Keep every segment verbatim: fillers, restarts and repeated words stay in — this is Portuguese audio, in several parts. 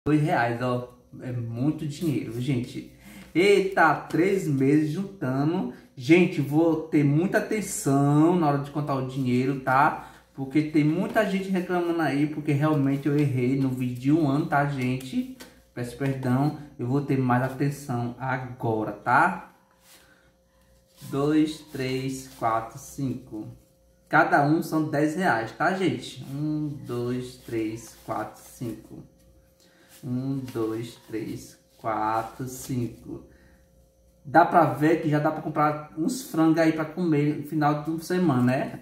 Dois reais, ó. É muito dinheiro, gente. Eita, três meses juntando. Gente, vou ter muita atenção na hora de contar o dinheiro, tá? Porque tem muita gente reclamando aí, porque realmente eu errei no vídeo de um ano, tá, gente? Peço perdão, eu vou ter mais atenção agora, tá? Dois, três, quatro, cinco. Cada um são dez reais, tá, gente? Um, dois, três, quatro, cinco. Um, dois, três, quatro, cinco. Dá pra ver que já dá pra comprar uns frangos aí pra comer no final de semana, né?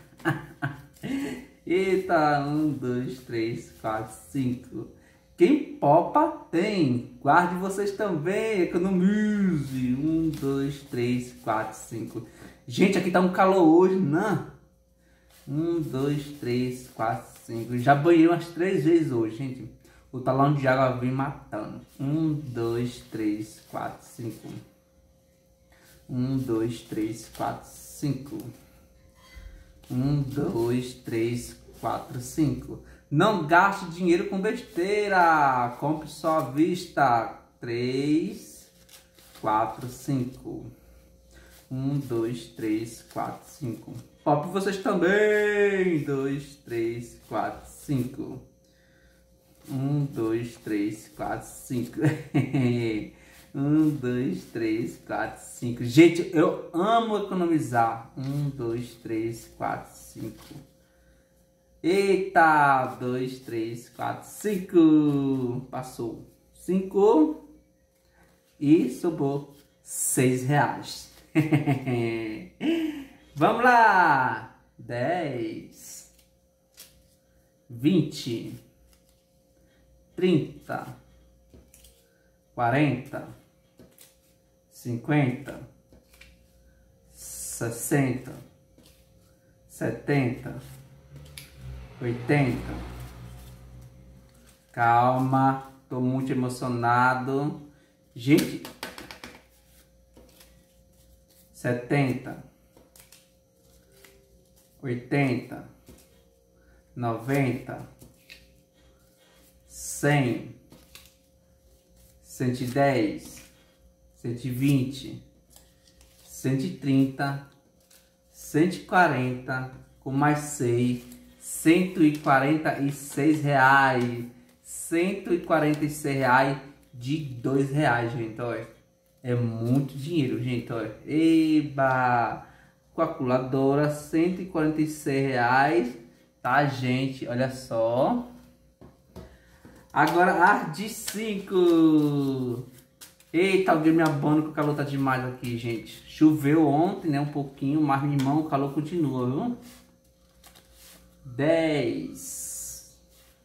Eita, um, dois, três, quatro, cinco. Quem popa tem. Guarde vocês também, economize. Um, dois, três, quatro, cinco. Gente, aqui tá um calor hoje, né? Um, dois, três, quatro, cinco. Já banhei umas três vezes hoje, gente. O talão de água vem matando. Um, dois, três, quatro, cinco. Um, dois, três, quatro, cinco. Um, dois, três, quatro, cinco. Não gaste dinheiro com besteira. Compre só à vista. Três, quatro, cinco. Um, dois, três, quatro, cinco. Pop vocês também. Dois, três, quatro, cinco. Um, dois, três, quatro, cinco. Um, dois, três, quatro, cinco. Gente, eu amo economizar. Um, dois, três, quatro, cinco. Eita! Dois, três, quatro, cinco. Passou. Cinco. E sobrou seis reais. Vamos lá. Dez. Vinte. Trinta. Quarenta. Cinquenta. Sessenta. Setenta. Oitenta. Calma, tô muito emocionado. Gente, setenta. Oitenta. Noventa. Cem. Cento e dez. Cento e vinte. Cento e trinta. Cento e quarenta. Com mais seis. Cento e quarenta e seis reais. Cento e quarenta e seis reais de dois reais, gente, olha. É muito dinheiro, gente, olha. Eba! Calculadora, cento e quarenta e seis reais, tá, gente? Olha só. Agora, as de cinco. Eita, alguém me abana que o calor tá demais aqui, gente. Choveu ontem, né, um pouquinho, mas, meu irmão, o calor continua, viu? Dez.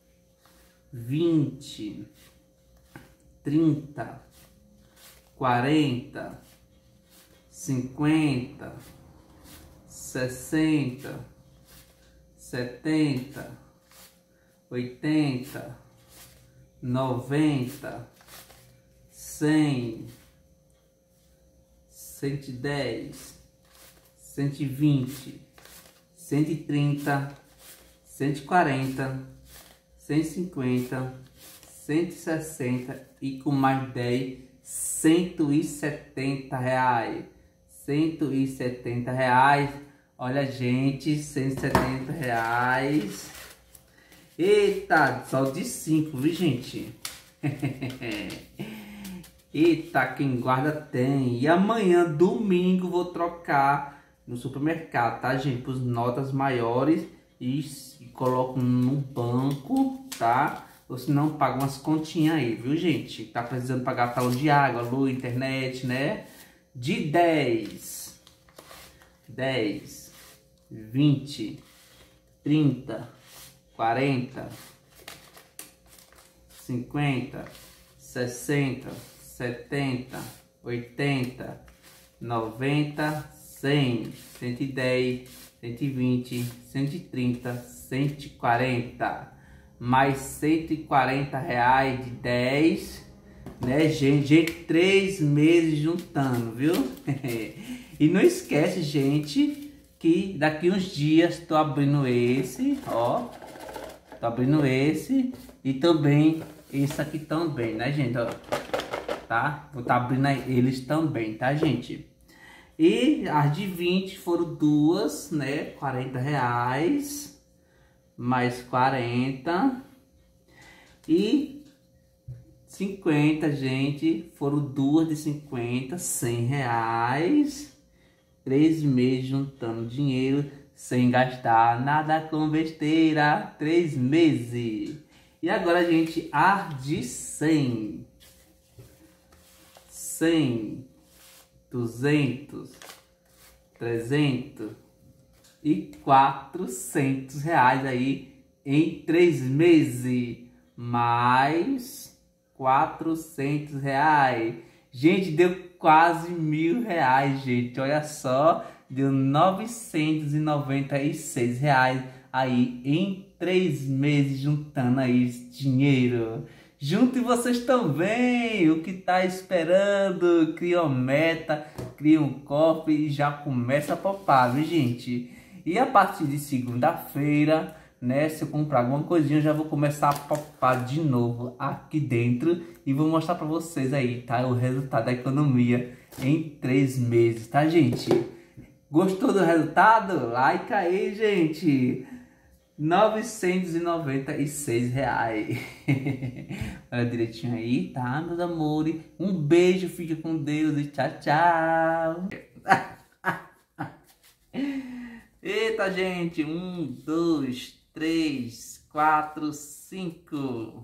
Vinte. Trinta. Quarenta. Cinquenta. Sessenta. Setenta. Oitenta. Noventa. Cem. Cento e dez. Cento e vinte. Cento e trinta. Cento e quarenta. Cento e cinquenta. Cento e sessenta. E com mais dez, cento e setenta reais. Cento e setenta reais. Olha, gente, cento e setenta reais. Eita, só de cinco, viu, gente? Eita, quem guarda tem. E amanhã, domingo, vou trocar no supermercado, tá, gente? Para as notas maiores e, e coloco no banco, tá? Ou se não, paga umas continhas aí, viu, gente? Tá precisando pagar talão de água, luz, internet, né? De dez. dez. vinte. trinta. quarenta. cinquenta. sessenta. setenta. oitenta. noventa. cem. cento e dez. cento e vinte. cento e trinta. cento e quarenta. Mais cento e quarenta reais de dez, né, gente? Gente, três meses juntando, viu? E não esquece, gente, que daqui uns dias tô abrindo esse, ó. Tô abrindo esse e também esse aqui também, né, gente? Ó, tá? Vou estar tá abrindo eles também, tá, gente? E as de vinte foram duas, né? quarenta reais. Mais quarenta. E cinquenta, gente. Foram duas de cinquenta, cem reais. Três meses juntando dinheiro sem gastar nada com besteira. Três meses. E agora, gente, as de cem. cem. duzentos, trezentos e quatrocentos reais aí em três meses, mais quatrocentos reais. Gente, deu quase mil reais, gente. Olha só, deu novecentos e noventa e seis reais aí em três meses, juntando aí esse dinheiro. Junte vocês também, o que tá esperando? Cria uma meta, cria um cofre e já começa a poupar, viu, gente? E a partir de segunda-feira, né, se eu comprar alguma coisinha, eu já vou começar a poupar de novo aqui dentro e vou mostrar pra vocês aí, tá? O resultado da economia em três meses, tá, gente? Gostou do resultado? Like aí, gente! novecentos e noventa e seis reais. Olha direitinho aí, tá, meus amores? Um beijo, fica com Deus e tchau, tchau. Eita, gente. Um, dois, três, quatro, cinco.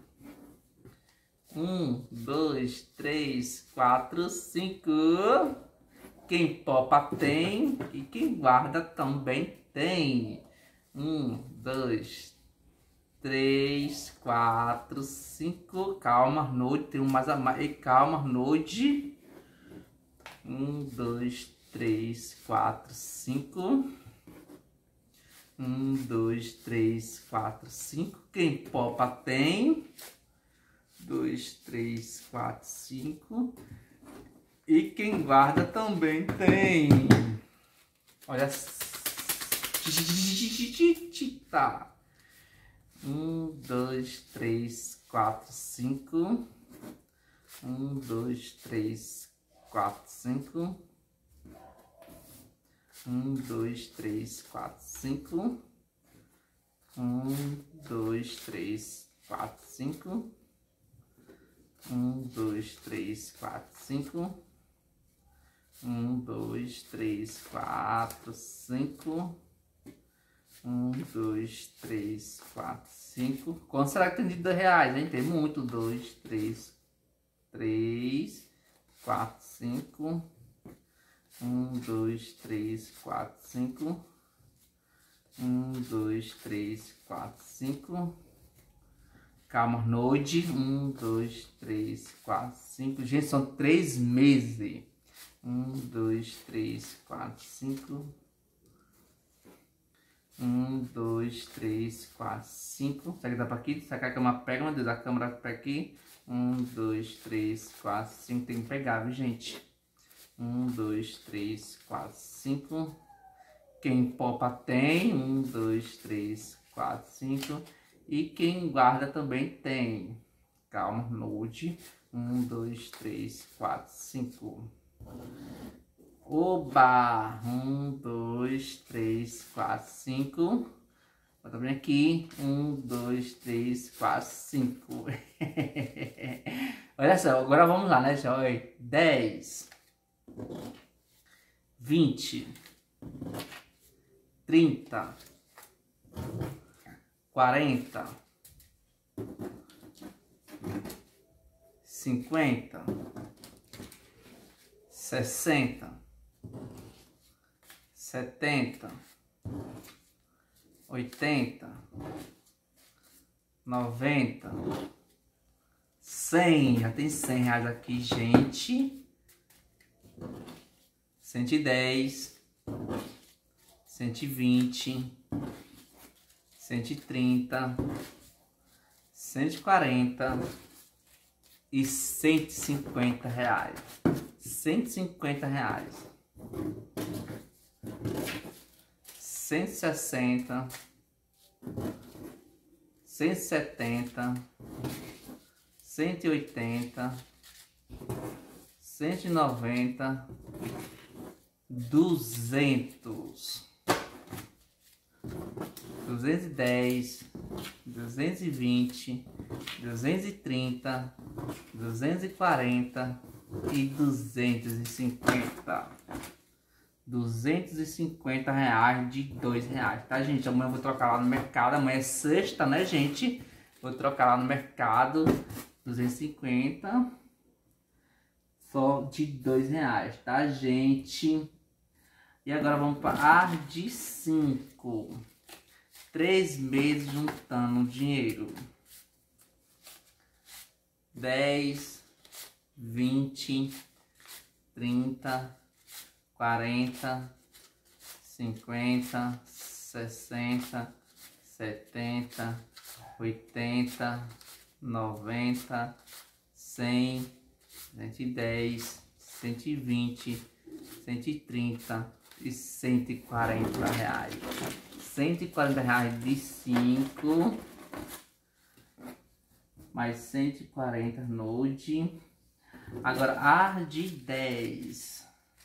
Um, dois, três, quatro, cinco. Quem popa tem e quem guarda também tem. Um, dois, três, quatro, cinco. Calma, Arnold. Tem um mais a mais. E calma, Arnold. Um, dois, três, quatro, cinco. Um, dois, três, quatro, cinco. Quem popa tem. Dois, três, quatro, cinco. E quem guarda também tem. Olha só. Tá. Um, dois, três, quatro, cinco. Um, dois, três, quatro, cinco. Um, dois, três, quatro, cinco. Um, dois, três, quatro, cinco. Um, dois, três, quatro, cinco. Um, dois, três, quatro, cinco. Um, dois, três, quatro, cinco. Quanto será que tem de dois reais, hein? Tem muito. Dois, três, três, quatro, cinco. Um, dois, três, quatro, cinco. Um, dois, três, quatro, cinco. Calma, Arnold. Um, dois, três, quatro, cinco. Gente, são três meses. Um, dois, três, quatro, cinco. Um, dois, três, quatro, cinco. Será que dá pra aqui? Será que a câmera pega? Meu Deus, a câmera pra aqui. Um, dois, três, quatro, cinco. Tem que pegar, viu, gente? Um, dois, três, quatro, cinco. Quem popa tem. Um, dois, três, quatro, cinco. E quem guarda também tem. Calma, Nude. Um, dois, três, quatro, cinco. Oba! Um, dois, três, quatro, cinco. Bota bem aqui. Um, dois, três, quatro, cinco. Olha só, agora vamos lá, né? Olha, dez, vinte, trinta, quarenta, cinquenta, sessenta, setenta, oitenta, noventa, cem. Já tem cem reais aqui, gente. Cento e dez, cento e vinte, cento e trinta, cento e quarenta e cento e cinquenta reais. Cento e cinquenta reais. Cento e sessenta, cento e setenta, cento e oitenta, cento e noventa, duzentos, duzentos e dez, duzentos e vinte, duzentos e trinta, duzentos e quarenta e duzentos e cinquenta. duzentos e cinquenta reais de dois reais, tá, gente? Amanhã eu vou trocar lá no mercado. Amanhã é sexta, né, gente? Vou trocar lá no mercado. duzentos e cinquenta. Só de dois reais, tá, gente? E agora vamos para a de cinco. Três meses juntando dinheiro. dez, vinte, trinta, quarenta, cinquenta, sessenta, setenta, oitenta, noventa, cem, cento e dez, cento e vinte, cento e trinta e cento e quarenta reais. cento e quarenta reais de cinco, mais cento e quarenta nude. Agora a de dez.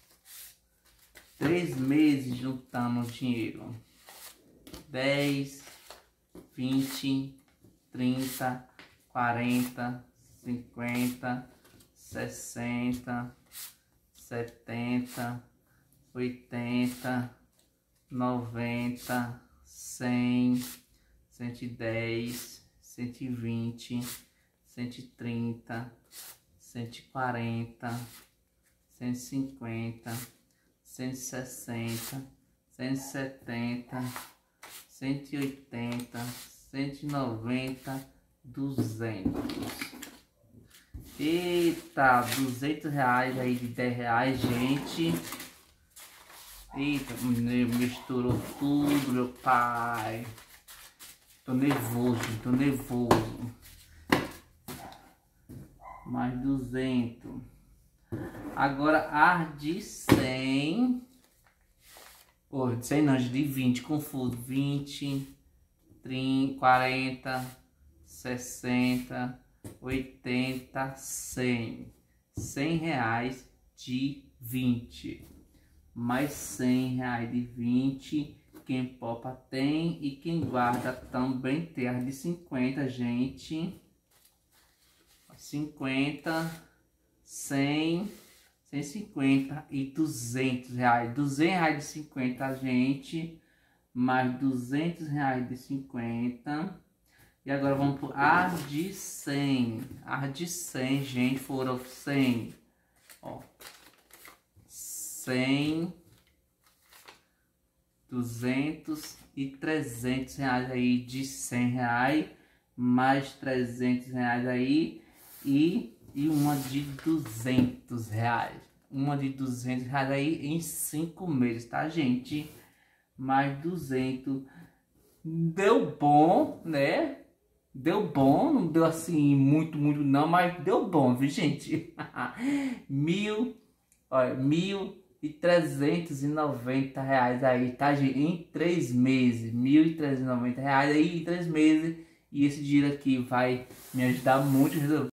Três meses juntando dinheiro. dez, vinte, trinta, quarenta, cinquenta, sessenta, setenta, oitenta, noventa, cem, cento e dez, cento e vinte, cento e trinta, cento e quarenta, cento e cinquenta, cento e sessenta, cento e setenta, cento e oitenta, cento e noventa, duzentos. Eita, duzentos reais aí de dez reais, gente. Eita, misturou tudo, meu pai. Tô nervoso, tô nervoso. Mais duzentos. Agora a de cem. Ou de cem não, de vinte, confuso. vinte, trinta, quarenta, sessenta, oitenta, cem. cem reais de vinte. Mais cem reais de vinte. Quem popa tem e quem guarda também tem. As de cinquenta, gente. cinquenta, cem, cento e cinquenta e duzentos reais. duzentos reais de cinquenta, gente. Mais duzentos reais de cinquenta. E agora vamos para as de cem. As de cem, gente, foram cem. Ó. cem, duzentos e trezentos reais aí de cem reais. Mais trezentos reais aí. E, e uma de duzentos reais. Uma de duzentos reais aí em cinco meses, tá, gente? Mais duzentos. Deu bom, né? Deu bom. Não deu assim muito, muito não. Mas deu bom, viu, gente? Mil, olha, mil e trezentos e noventa reais aí, tá, gente? Em três meses. Mil e trezentos e noventa reais aí em três meses. E esse dinheiro aqui vai me ajudar muito a resolver.